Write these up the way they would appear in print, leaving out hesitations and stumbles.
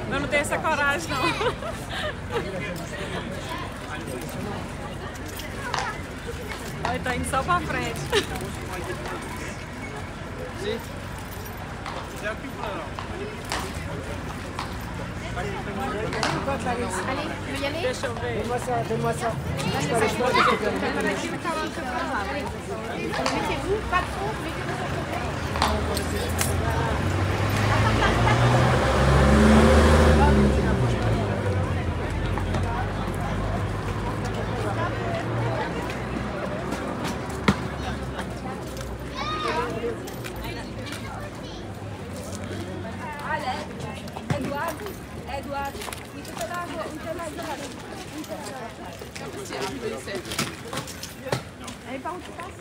Eu não tenho essa coragem, não. Olha, tá indo só pra frente. Allez, tu veux y aller? Deixa eu ver. Donne-moi ça. Mettez-vous, pas trop, mettez-vous sur le côté. Eduardo, mi te da un tema de Allez, par où tu passes?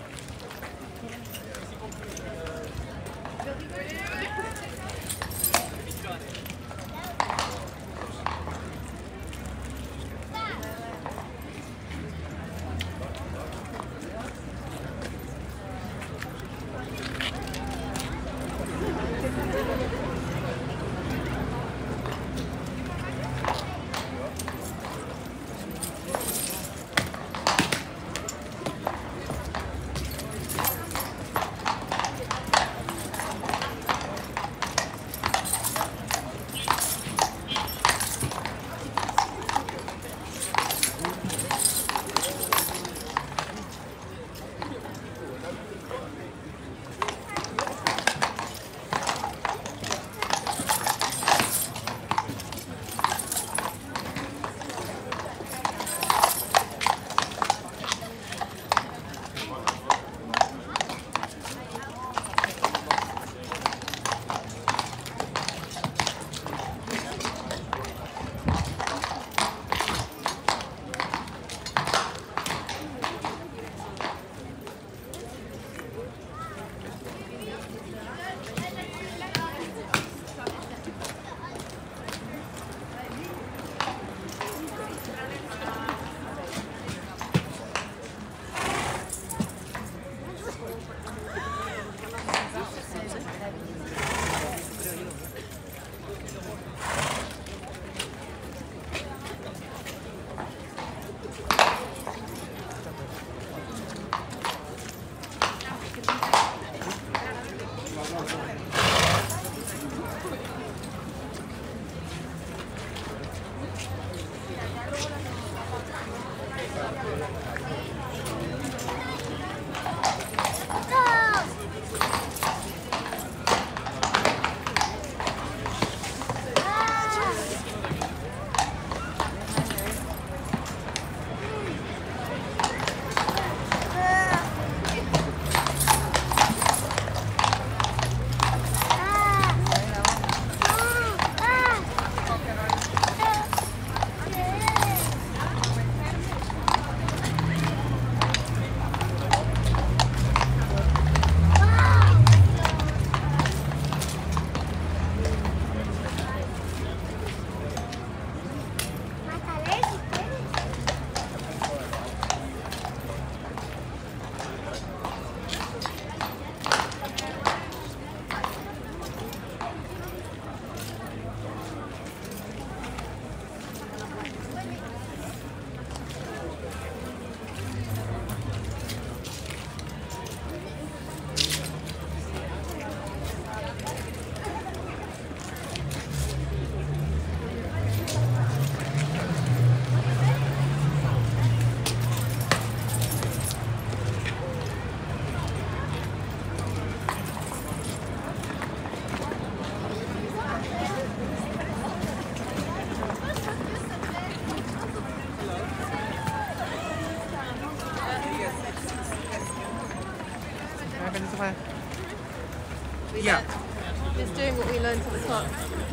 Yeah. Just doing what we learned at the top.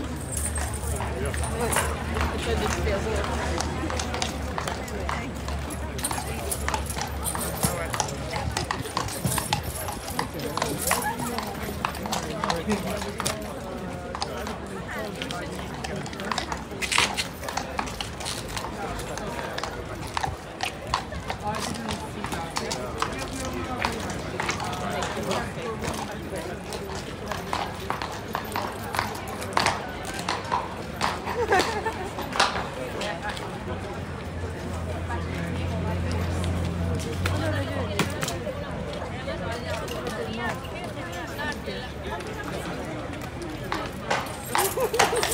It just feels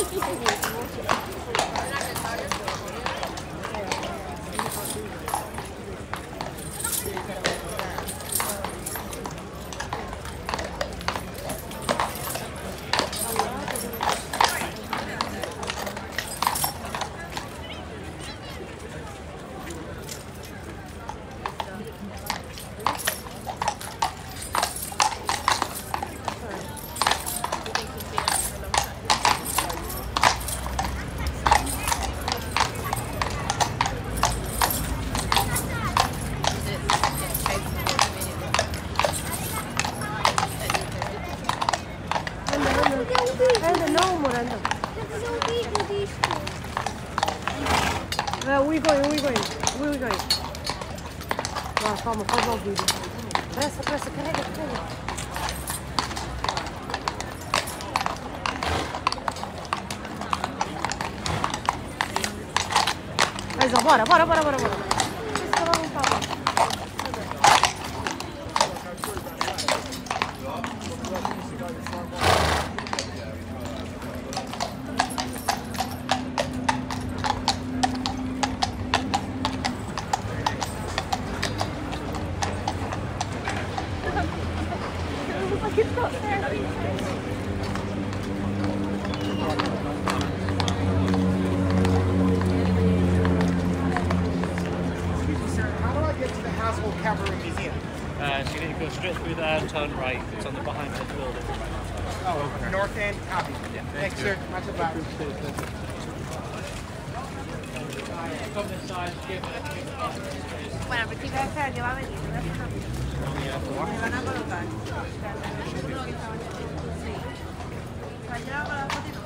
Anda, não, amor, anda. Vamos fazer um vídeo disto. Where are we going? Vá, calma, faz lá o vídeo. Pressa, carrega. Mas ó, bora. Esse cara não tá lá. How do I get to the Household Cavalry Museum? So you need to go straight through there and turn right. It's on the behind the building. Oh, North End, copy. Thanks, sir. Much obliged. Come this side, give it. Bueno, pues chicas, que va a venir. Me van a colocar. Allá para la fotito.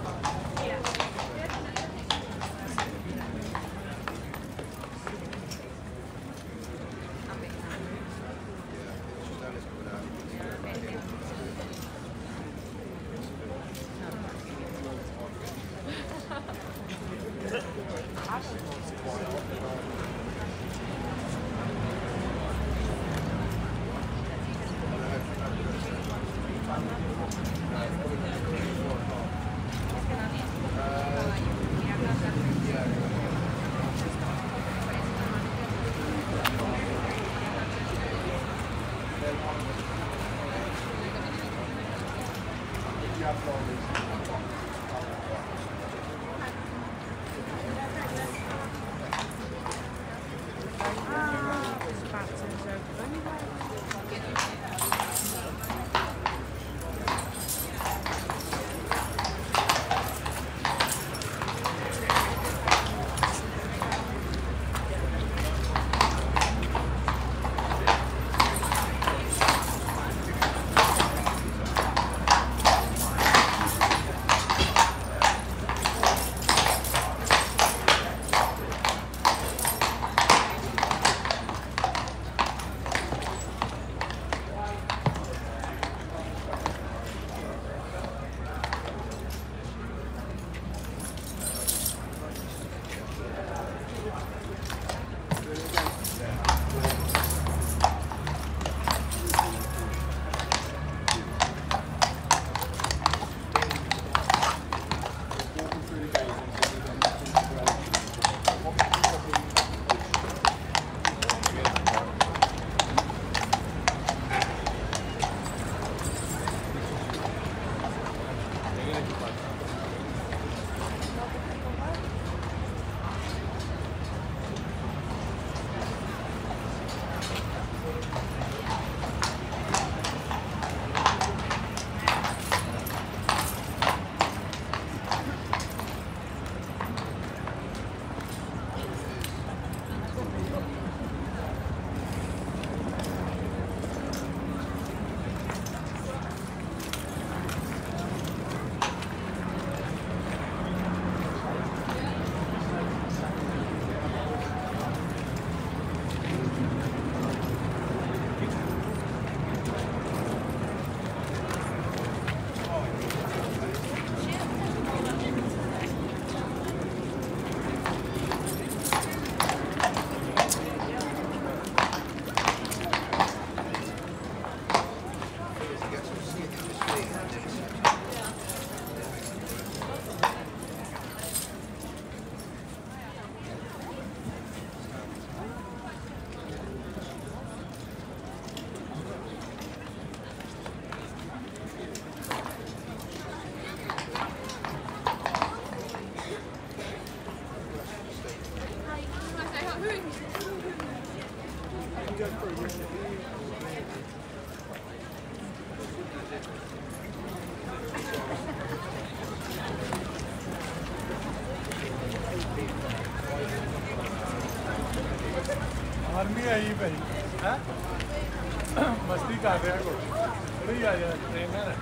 ਨਹੀਂ ਆਈ ਭਾਈ ਹੈ ਮਸਤੀ ਕਰ ਰਿਹਾ ਕੋ ਥੋੜੀ ਆ ਜਾ trainer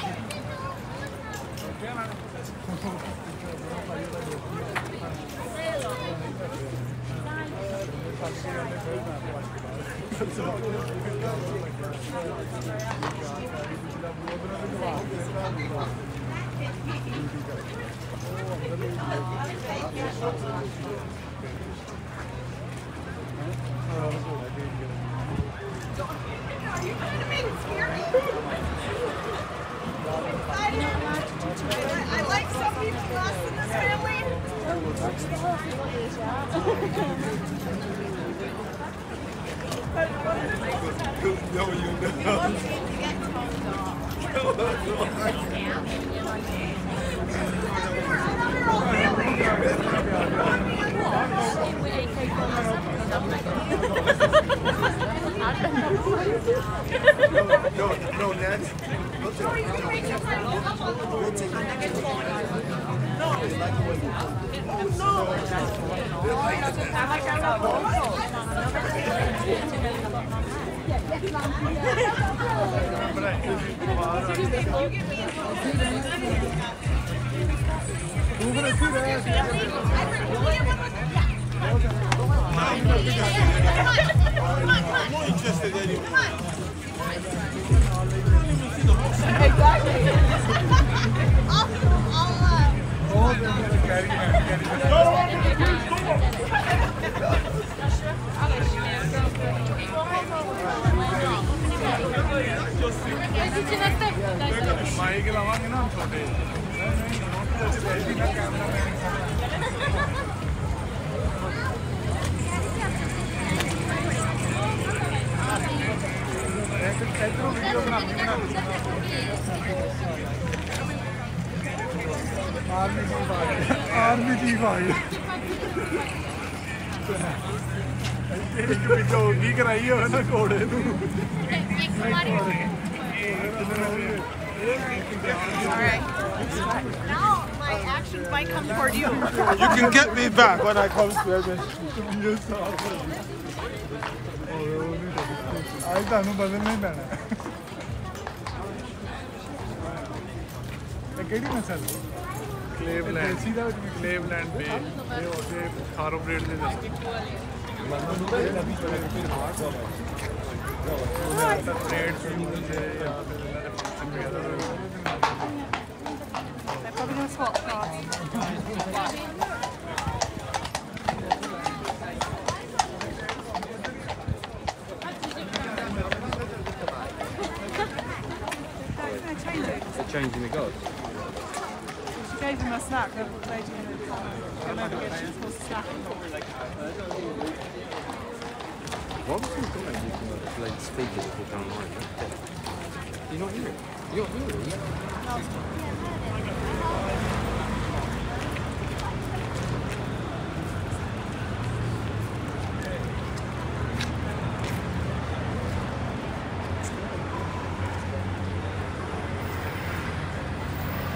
I like some people less in this family. No, you no, Ned. Mike लावांगे ना हम छोटे आर्मी चीफ आ गई एक पिछो की कराई हो ना घोड़े Now my actions might come toward you. You can get me back when I come to Edmund. I don't know. ਕਿਹੜੀ ਨਸਲ ਕਲੇਵਲੈਂਡ ਕਲੇਵਲੈਂਡ ਬੇ ਇਹ ਉਹਦੇ ਥਾਰੋਬਰੀਡ ਦੇ ਦੱਸ ਟ੍ਰੇਡ ਸੀਜ਼ਨ ਦੇ ਜਾਂ ਫਿਰ They're probably going to swap cars. They're changing the gods. She gave him a snack. The lady in the car. She'll never get she's supposed to snack him. Why was he doing using the blade speakers if you don't like it? You're not hearing it? You're not hearing it?